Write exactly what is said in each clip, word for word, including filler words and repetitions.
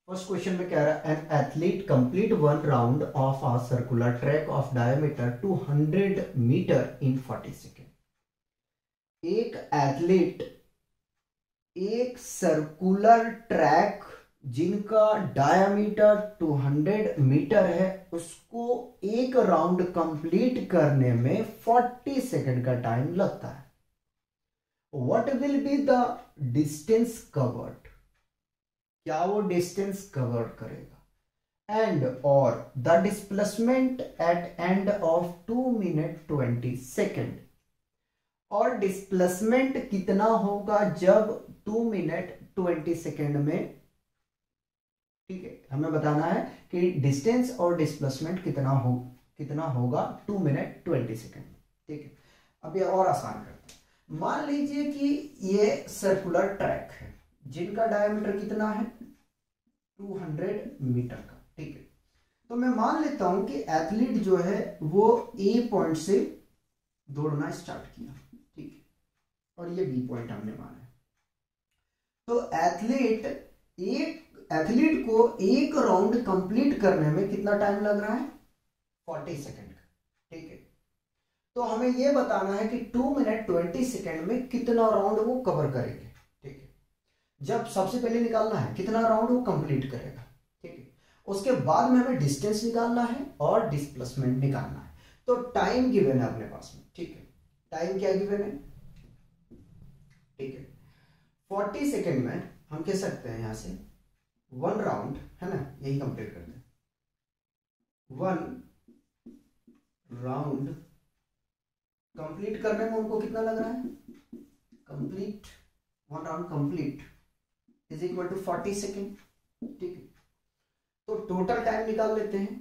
First question में कह रहा है an athlete complete one round of a circular track of diameter two hundred metre in forty second. एक athlete एक circular track जिनका diameter two hundred metre है उसको एक राउंड कंप्लीट करने में फोर्टी सेकेंड का टाइम लगता है। What will be the distance covered, क्या वो डिस्टेंस कवर करेगा, एंड और the displacement at end of two minute twenty second, और डिस्प्लेसमेंट कितना होगा जब टू मिनट ट्वेंटी सेकेंड में, ठीक है, हमें बताना है कि डिस्टेंस और डिस्प्लेसमेंट कितना हो कितना होगा टू मिनट ट्वेंटी सेकेंड। ठीक है, अब ये और आसान करते हैं। मान लीजिए कि ये सर्कुलर ट्रैक है जिनका डायमीटर कितना है टू हंड्रेड मीटर का। ठीक है, तो मैं मान लेता हूं कि एथलीट जो है वो ए पॉइंट से दौड़ना स्टार्ट किया, ठीक है, और ये बी पॉइंट हमने माना है। तो एथलीट एक एथलीट को एक राउंड कंप्लीट करने में कितना टाइम लग रहा है, फोर्टी सेकेंड का। ठीक है, तो हमें यह बताना है कि टू मिनट ट्वेंटी सेकेंड में कितना राउंड वो कवर करेंगे। ठीक है, जब सबसे पहले निकालना है कितना राउंड वो कंप्लीट करेगा। ठीक है, उसके बाद में हमें डिस्टेंस निकालना है और डिस्प्लेसमेंट निकालना है। तो टाइम गिवन है अपने पास में। ठीक है, टाइम क्या गिवन है, ठीक है, फोर्टी सेकेंड में हम कह सकते हैं यहां से वन राउंड है ना, यही कंप्लीट करते हैं। वन राउंड कंप्लीट करने में उनको कितना लग रहा है, complete one round complete is equal to forty second. ठीक है, तो टोटल टाइम निकाल लेते हैं,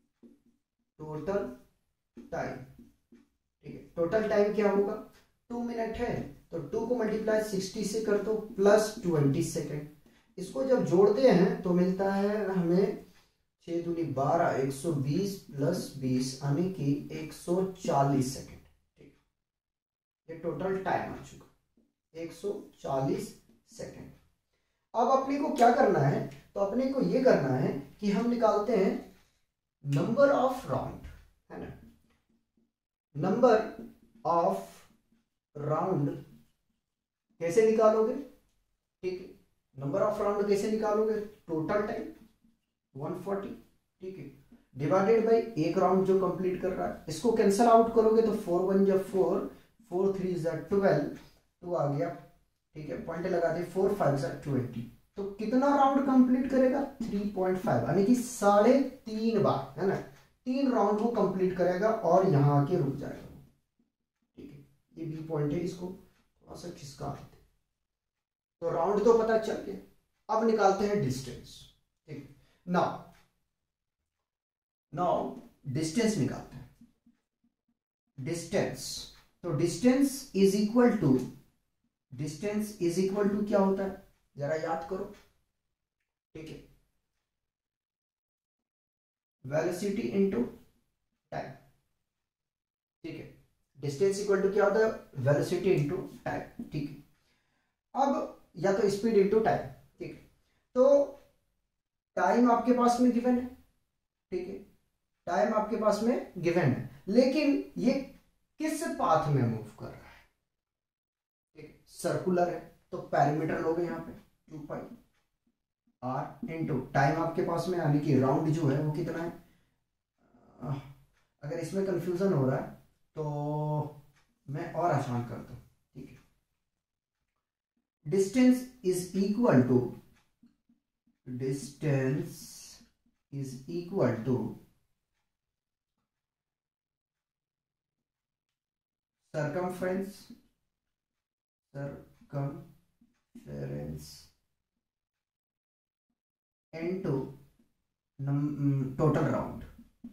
टोटल टाइम। ठीक है, टोटल टाइम क्या होगा, टू मिनट है तो टू को मल्टीप्लाई सिक्सटी से कर दो प्लस ट्वेंटी सेकेंड। इसको जब जोड़ते हैं तो मिलता है हमें छह दूनी बारह, एक सौ बीस प्लस बीस यानी कि एक सौ चालीस सेकेंड। ठीक, ये टोटल टाइम आ चुका एक सौ चालीस सेकेंड। अब अपने को क्या करना है, तो अपने को ये करना है कि हम निकालते हैं नंबर ऑफ राउंड, है ना, नंबर ऑफ राउंड कैसे निकालोगे। ठीक है, नंबर ऑफ राउंड कैसे निकालोगे, टोटल टाइम वन फोर्टी, ठीक है, डिवाइडेड बाय एक राउंड जो कंप्लीट कर रहा है। इसको कैंसल आउट करोगे तो फोर वन जब फोर, फोर थ्री जा ट्वेल्व, टू आ गया। ठीक है, पॉइंट लगा दे, फोर फाइव जा ट्वेंटी। तो कितना राउंड कंप्लीट करेगा, थ्री पॉइंट फाइव, यानी कि साढ़े तीन बार, है ना, तीन राउंड वो कंप्लीट करेगा और यहां आके रुक जाएगा। ठीक है, ये बी पॉइंट है, इसको थोड़ा सा खिसका देते। तो राउंड तो पता चल गया, अब निकालते हैं डिस्टेंस। ठीक, नाउ नाउ डिस्टेंस निकालते हैं। डिस्टेंस, तो distance is equal to distance is equal to क्या होता है, जरा याद करो। ठीक है, वेलोसिटी इनटू टाइम। ठीक है, डिस्टेंस इक्वल टू क्या होता है, वेलोसिटी इनटू टाइम। ठीक है, अब या तो स्पीड इनटू टाइम। ठीक है, तो टाइम आपके पास में गिवन है। ठीक है, टाइम आपके पास में गिवन है, लेकिन ये किस पाथ में मूव कर रहा है। ठीक है, सर्कुलर है तो पैरामीटर लोगे यहाँ पे two pi R into time आपके पास में, यानी कि राउंड जो है वो कितना है। अगर इसमें कंफ्यूजन हो रहा है तो मैं और आसान कर दूं। ठीक है, distance is equal to distance is equal to circumference circumference into total round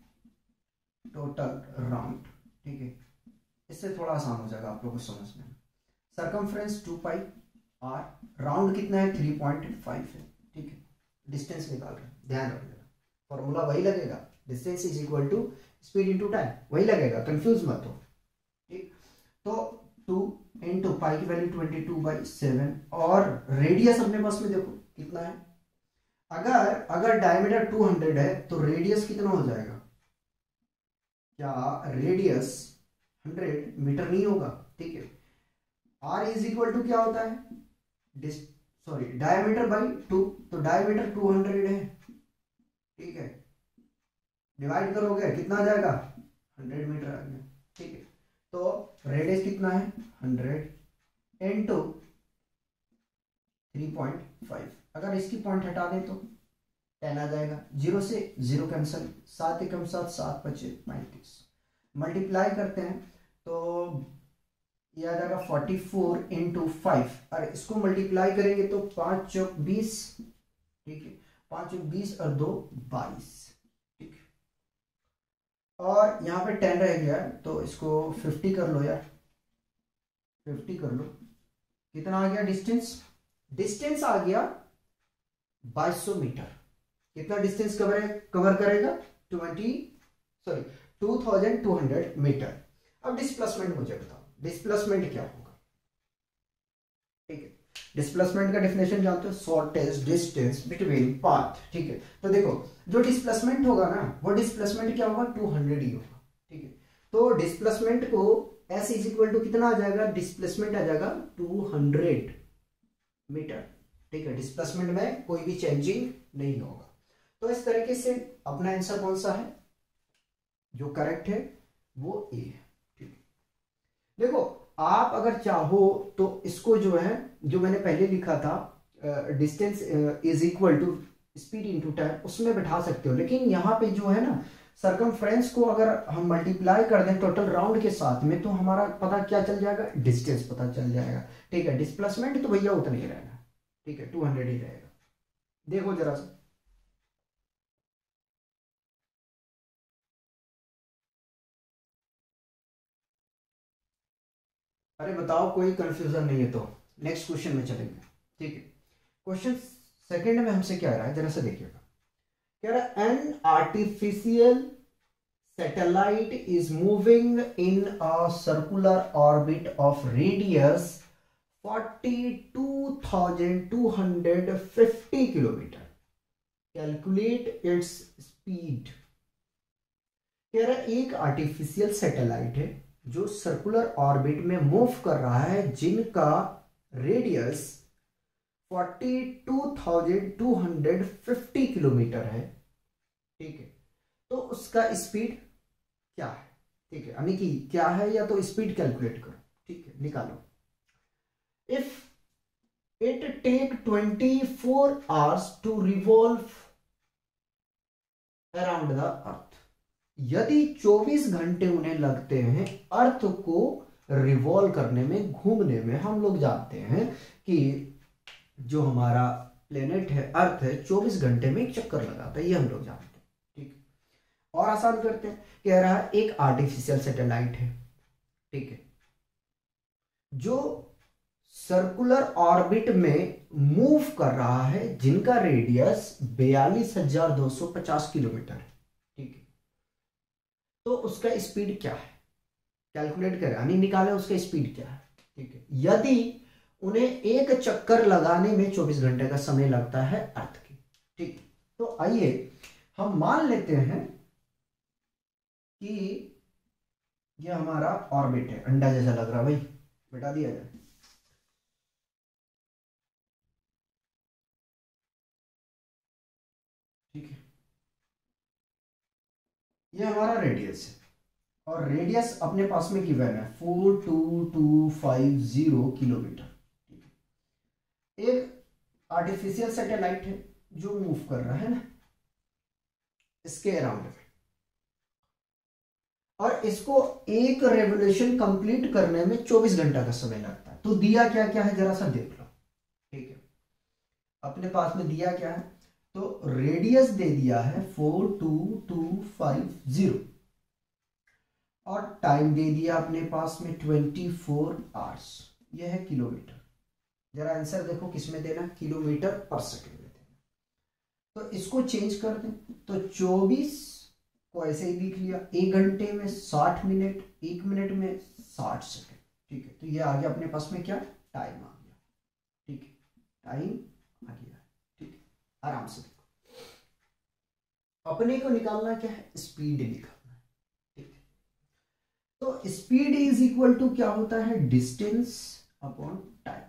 total round. ठीक है, इससे थोड़ा आसान हो जाएगा आप लोगों को समझने में। Circumference two pi R, round कितना है थ्री पॉइंट फाइव है। ठीक है, डिस्टेंस निकाल रहे हैं, ध्यान रखिएगा फॉर्मूला वही लगेगा, distance is equal to speed into time, वही लगेगा, कंफ्यूज मत हो। ठीक, तो टू इंटू पाई की value twenty two by seven, और रेडियस अपने पास में देखो कितना है, अगर अगर डायमीटर टू हंड्रेड है तो रेडियस कितना हो जाएगा? क्या रेडियस हंड्रेड मीटर नहीं होगा? ठीक है, आर इज इक्वल टू क्या होता है? डिस सॉरी डायमीटर बाई टू, तो डायमीटर टू हंड्रेड है, ठीक है, डिवाइड करोगे कितना आ जाएगा? हंड्रेड मीटर आ गया, ठीक है। तो रेडियस कितना है? Hundred into three point five, अगर इसकी पॉइंट हटा दें तो टेन आ जाएगा, जीरो से जीरो कैंसिल, सात एकम सात, सात पचे पैंतीस, मल्टीप्लाई करते हैं तो ये आ जाएगा फोर्टी फोर इंटू फाइव, और इसको मल्टीप्लाई करेंगे तो पांच चौक बीस, ठीक है, पांच चौक बीस और दो बाईस, ठीक है, और यहाँ पे टेन रह गया तो इसको फिफ्टी कर लो यार, फिफ्टी कर लो, कितना आ गया डिस्टेंस? डिस्टेंस आ गया बाईस सौ मीटर। कितना डिस्टेंस कवर कवर करेगा? Twenty sorry two thousand two hundred metre. अब डिस्प्लेसमेंट मुझे बताओ, डिस्प्लेसमेंट क्या होगा? ठीक है, डिस्प्लेसमेंट का डेफिनेशन जानते हो, शॉर्टेस्ट डिस्टेंस बिटवीन पाथ, ठीक है। तो देखो जो डिस्प्लेसमेंट होगा ना, वो डिस्प्लेसमेंट क्या होगा? टू हंड्रेड ही होगा, ठीक है। तो डिस्प्लेसमेंट को एस इज इक्वल टू कितना आ जाएगा? डिस्प्लेसमेंट आ जाएगा टू हंड्रेड मीटर, ठीक है, डिस्प्लेसमेंट में कोई भी चेंजिंग नहीं होगा। तो इस तरीके से अपना आंसर कौन सा है जो करेक्ट है? वो ए है, ठीक है। देखो आप अगर चाहो तो इसको जो है, जो मैंने पहले लिखा था distance is equal to speed into time, उसमें बैठा सकते हो, लेकिन यहाँ पे जो है ना सरकमफ्रेंस को अगर हम मल्टीप्लाई कर दें टोटल राउंड के साथ में तो हमारा पता क्या चल जाएगा? डिस्टेंस पता चल जाएगा, ठीक है। डिस्प्लेसमेंट तो भैया उतना ही रहेगा, ठीक है, टू हंड्रेड ही रहेगा। देखो जरा सा, अरे बताओ कोई कंफ्यूजन नहीं है तो नेक्स्ट क्वेश्चन में चलेंगे, ठीक है। क्वेश्चन सेकंड में हमसे क्या आ रहा है जरा सा देखिएगा, कह रहा है an artificial satellite is moving in a circular orbit of radius forty two thousand two hundred fifty kilometre, calculate its speed. कह रहा है एक आर्टिफिशियल सैटेलाइट है जो सर्कुलर ऑर्बिट में मूव कर रहा है, जिनका radius forty two thousand two hundred fifty kilometre है, ठीक है। तो उसका स्पीड क्या है? ठीक है, यानी कि क्या है या तो स्पीड कैलकुलेट करो, ठीक है, निकालो। If it take twenty four hours to revolve around the earth, यदि चौबीस घंटे उन्हें लगते हैं अर्थ को रिवॉल्व करने में, घूमने में, हम लोग जानते हैं कि जो हमारा प्लेनेट है अर्थ है चौबीस घंटे में एक चक्कर लगाता है, ये हम लोग जानते हैं, ठीक है। और आसान करते हैं, कह रहा है एक आर्टिफिशियल सैटेलाइट है, ठीक है, जो सर्कुलर ऑर्बिट में मूव कर रहा है, जिनका रेडियस बयालीस हजार दो सौ पचास किलोमीटर है, ठीक है। तो उसका स्पीड क्या है? कैलकुलेट करें, यानी निकाले उसका स्पीड क्या है, ठीक है। यदि उन्हें एक चक्कर लगाने में चौबीस घंटे का समय लगता है अर्थ की, ठीक। तो आइए हम मान लेते हैं कि ये हमारा ऑर्बिट है, अंडा जैसा लग रहा है भाई, बिठा दिया जाए, ठीक है। ये हमारा रेडियस है और रेडियस अपने पास में गिवन है four two two five zero kilometre, ठीक है। एक आर्टिफिशियल सैटेलाइट है जो मूव कर रहा है ना इसके अराउंड में, और इसको एक रेवोल्यूशन कंप्लीट करने में चौबीस घंटा का समय लगता है। तो दिया क्या क्या है जरा सा देख लो, ठीक है। अपने पास में दिया क्या है, तो रेडियस दे दिया है four two two five zero और टाइम दे दिया अपने पास में ट्वेंटी फोर आवर्स, यह है किलोमीटर। जरा आंसर देखो किसमें देना, किलोमीटर पर सेकंड में देना। तो इसको चेंज कर दें तो चौबीस को ऐसे ही लिख लिया, एक घंटे में साठ मिनट, एक मिनट में साठ सेकंड, ठीक है। तो ये आ गया अपने पास में क्या, टाइम आ गया, ठीक है, टाइम आ गया, ठीक है। आराम से देखो, अपने को निकालना क्या है, स्पीड निकालना है, ठीक है। तो स्पीड इज इक्वल टू क्या होता है, distance upon time,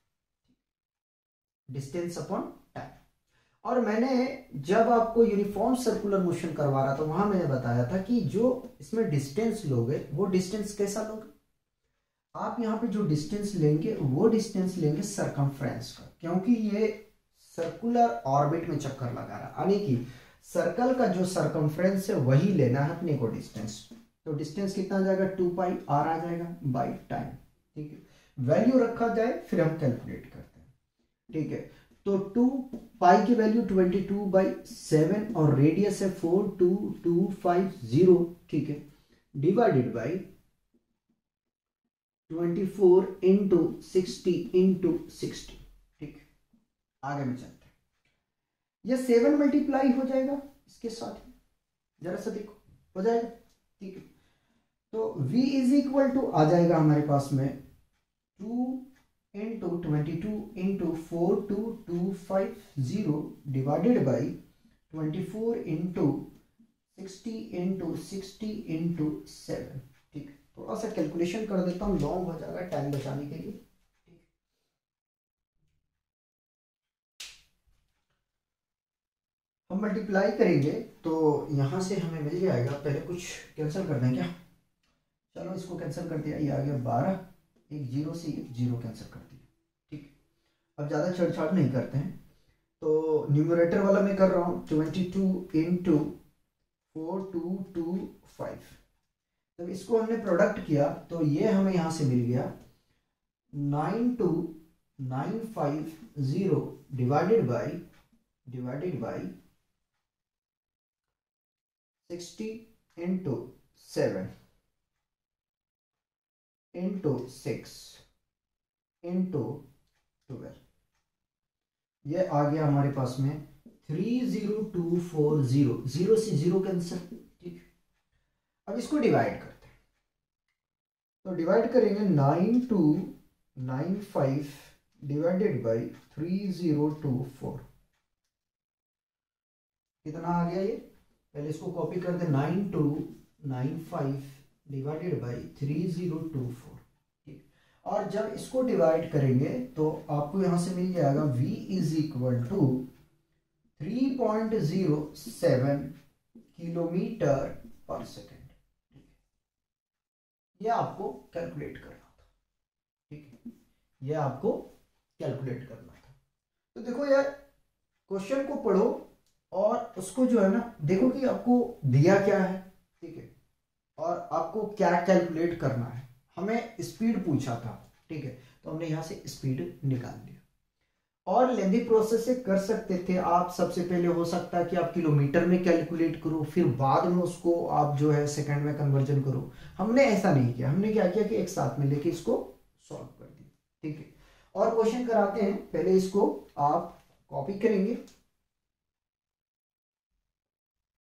distance upon time. और मैंने जब आपको यूनिफॉर्म सर्कुलर मोशन करवा रहा था वहां मैंने बताया था कि जो इसमें डिस्टेंस लोगे वो डिस्टेंस कैसा लोगे, आप यहाँ पे जो डिस्टेंस लेंगे वो डिस्टेंस लेंगे सरकमफ्रेंस का, क्योंकि ये सर्कुलर ऑर्बिट में चक्कर लगा रहा है, यानी कि सर्कल का जो सरकमफ्रेंस है वही लेना है अपने को डिस्टेंस। तो डिस्टेंस कितना आ जाएगा, टू पाई आर आ जाएगा बाई टाइम, ठीक है। वैल्यू रखा जाए फिर हम कैलकुलेट करते हैं, ठीक है। तो टू पाई की value twenty two by seven और रेडियस है four two two five zero, ठीक है, divided by twenty four into sixty into sixty, ठीक है। आगे में चलते हैं, ये सेवन मल्टीप्लाई हो जाएगा इसके साथ, जरा सा देखो हो जाएगा, ठीक है। तो v इज इक्वल टू आ जाएगा हमारे पास में two into twenty two into four two two five zero divided by twenty four into sixty into sixty into seven, ठीक है। थोड़ा सा कैलकुलेशन कर देता हूँ, लॉन्ग हो जाएगा टाइम बचाने के लिए, ठीक। हम मल्टीप्लाई करेंगे तो यहां से हमें मिल जाएगा, पहले कुछ कैंसिल कर दें क्या, चलो इसको कैंसिल कर दिया, ये आ गया बारह, एक जीरो से एक जीरो कैंसिल कर दिया, ठीक। अब ज़्यादा छेड़छाड़ नहीं करते हैं, तो न्यूमरेटर वाला मैं कर रहा हूँ twenty two into four two two five. जब इसको हमने प्रोडक्ट किया तो ये हमें यहाँ से मिल गया nine two nine five zero divided by divided by sixty into seven into six into twelve, ये आ गया हमारे पास में three zero two four zero, zero से जीरो कैंसिल, ठीक। अब इसको डिवाइड करते हैं, तो डिवाइड करेंगे nine two nine five divided by three zero two four, कितना आ गया ये, पहले इसको कॉपी कर दे, nine two nine five divided by three zero two four, ठीक। और जब इसको डिवाइड करेंगे तो आपको यहां से मिल जाएगा v is equal to three point zero seven kilometre per second, ठीक है। ये आपको कैलकुलेट करना था, ठीक है, ये आपको कैलकुलेट करना था। तो देखो यार, क्वेश्चन को पढ़ो और उसको जो है ना देखो कि आपको दिया क्या है, ठीक है, और आपको क्या कैलकुलेट करना है। हमें स्पीड पूछा था, ठीक है, तो हमने यहां से स्पीड निकाल लिया। और लेंदी प्रोसेस से कर सकते थे आप, सबसे पहले हो सकता है कि आप किलोमीटर में कैलकुलेट करो, फिर बाद में उसको आप जो है सेकंड में कन्वर्जन करो। हमने ऐसा नहीं किया, हमने क्या किया कि एक साथ में लेके इसको सॉल्व कर दिया, ठीक है। और क्वेश्चन कराते हैं, पहले इसको आप कॉपी करेंगे